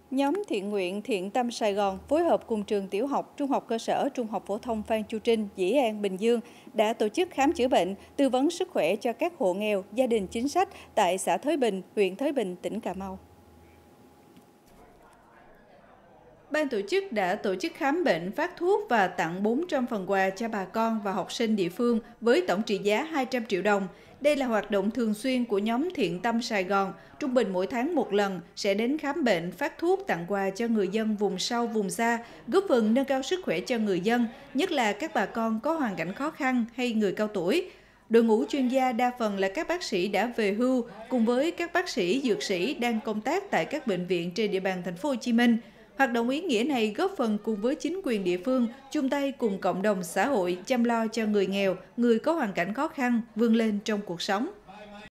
Nhóm thiện nguyện Thiện Tâm Sài Gòn phối hợp cùng trường tiểu học, trung học cơ sở, trung học phổ thông Phan Chu Trinh, Dĩ An, Bình Dương đã tổ chức khám chữa bệnh, tư vấn sức khỏe cho các hộ nghèo, gia đình chính sách tại xã Thới Bình, huyện Thới Bình, tỉnh Cà Mau. Ban tổ chức đã tổ chức khám bệnh, phát thuốc và tặng 400 phần quà cho bà con và học sinh địa phương với tổng trị giá 200 triệu đồng. Đây là hoạt động thường xuyên của nhóm Thiện Tâm Sài Gòn, trung bình mỗi tháng một lần sẽ đến khám bệnh, phát thuốc, tặng quà cho người dân vùng sâu, vùng xa, góp phần nâng cao sức khỏe cho người dân, nhất là các bà con có hoàn cảnh khó khăn hay người cao tuổi. Đội ngũ chuyên gia đa phần là các bác sĩ đã về hưu cùng với các bác sĩ, dược sĩ đang công tác tại các bệnh viện trên địa bàn thành phố Hồ Chí Minh. Hoạt động ý nghĩa này góp phần cùng với chính quyền địa phương chung tay cùng cộng đồng xã hội chăm lo cho người nghèo, người có hoàn cảnh khó khăn vươn lên trong cuộc sống.